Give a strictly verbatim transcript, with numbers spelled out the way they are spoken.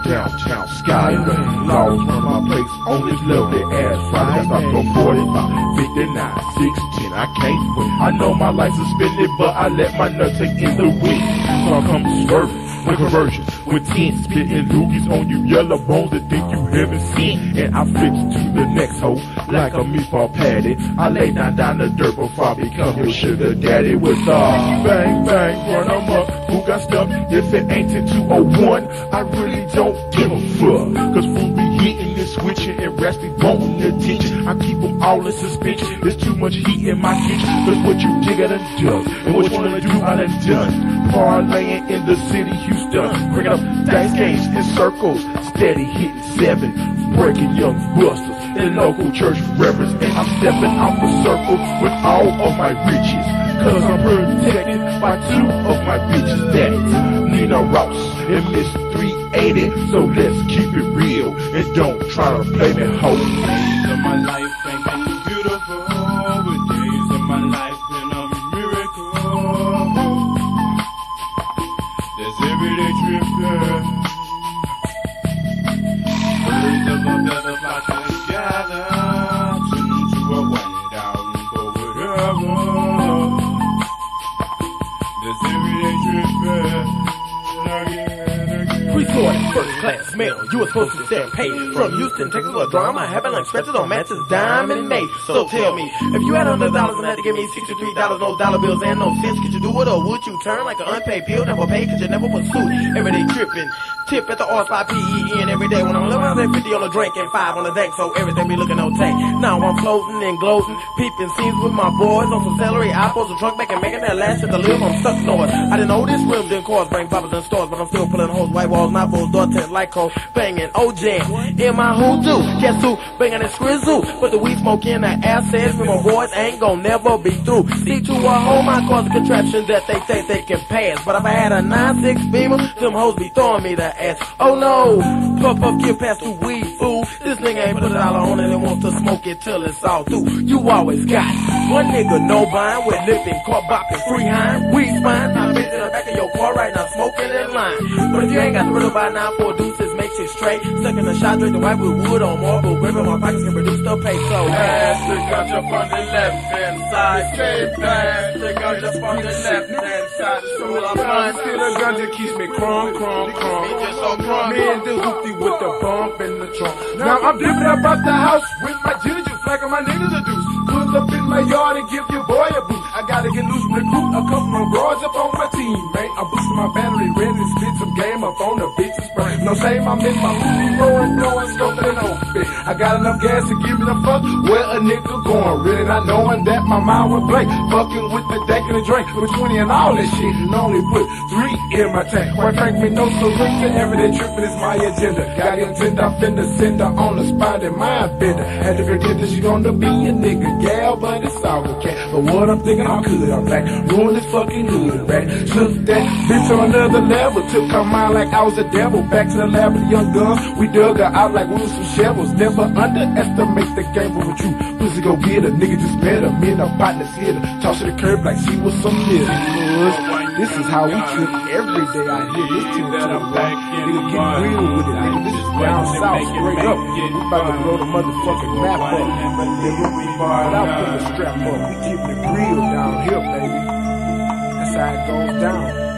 downtown Skyway. Lost from my place on this lovely ass ride. Got up from forty-five, fifty-nine, sixteen. I can't wait. I know my life suspended, but I let my nuts take in the wind. So I come swerving with conversion, with ten spitting loogies on you yellow bones that think you haven't seen. And I flip to the next hoe like a meatball patty. I lay down down the dirt before I become your sugar daddy. With a bang bang run 'em up. Who got stuff? If it ain't in two oh one, I really don't give a fuck. Cause fool be hitting and switching and raspy wanting attention. I keep them all in suspension. There's too much heat in my kitchen. Cause what you dig I done done, and what you wanna do I done done. Parlaying in the city, Houston, bringing up dice games in circles, steady hitting seven, breaking young busters in local church reverence. And I'm stepping out the circle with all of my riches, cause I'm protected by two of my bitches. That's Nina Ross and Miss three eighty. So let's keep it real and don't try to play me hoe. Days of my life ain't been beautiful, but days of my life been a miracle. There's everyday tripping, birds of a feather flock together, tune to a one down for whatever. There's everyday tripping again, again. Resorted first class mail, you were supposed to stay paid. From Houston, Texas, where drama happened unexpected on matches, diamond made. So tell me, if you had one hundred dollars and had to give me sixty-three dollars, no dollar bills and no cents, could you do it or would you turn like an unpaid bill? Never paid cause you never pursued. Everyday tripping, tip at the R spot P E N every day. When I'm living, I say fifty on the drink and five on the deck, so everything be looking okay. Now I'm floating and gloating, peeping scenes with my boys on some celery, apples, and trunk back and making that last shit to live. I'm stuck north. I didn't know this rims didn't cause bring poppers and stores, but I'm still pulling hoes, white walls, not bulls, door tent, light cold, banging O-Jam. In my hoodoo, guess who? Banging and squizzle. But the weed smoke in the air says me my boys ain't gon' never be through. See to a home, I cause a contraption that they think they can pass. But if I had a nine six Beamer, them hoes be throwing me the ass. Oh no, puff up, get past the weed, fool. This nigga ain't put a dollar on it and wants to smoke it till it's all through. You always got one nigga no buying with lippin', car bopping, free hind, weed spine. I'm bitch in the back of your car right now, smoking in line. But if you ain't got the riddle by nine four deuces, make six straight. Stuck in the shot, drink the white with wood on marble. Gripping my pockets can produce the peso. Pass the ganja from the left hand side. Say pass the ganja from the left hand side. So I'm fine. Still the ganja keeps me crumb, crumb, crumb. It just so crumb. Me and the hoopty with the bump in the trunk. Now I'm dipping up out the house with my ginger flag on my niggas a deuce. Pull up in my yard and give your boy a boost. I gotta get loose, recruit a couple of broads up on my team, man. I'm boosting my battery, ready to spit some game up on the bitches' brain. No shame, I'm in my hoopty rolling, blowing, scoping and open. I got enough gas to give me the fuck where a nigga going. Really not knowing that my mind was blank. Fucking with the deck and the drink with twenty and all that shit, and only put three in my tank. Quite frankly, no surrender. Everyday tripping is my agenda. Got intent, I'm finna send her on the spot in my bender. Had to pretend that she gonna be a nigga gal, but it's all okay. But what I'm thinking, how could I'm black? Ruin this fucking hood, right? Took that bitch on another level. Took her mind like I was a devil. Back to the lab with the young guns. We dug her out like we was some shovels. Never underestimate the game with you. Pussy go get a nigga just better. Me and her partners hit her. Toss to the curb like she was some nigga. This is how we trip every day out here. This team to the back. Nigga get real with it, nigga. This is down south, straight up. We about to blow the motherfucking map up. Nigga, we fired out, put the strap up. We keeping it real down here, baby. That's how it goes down.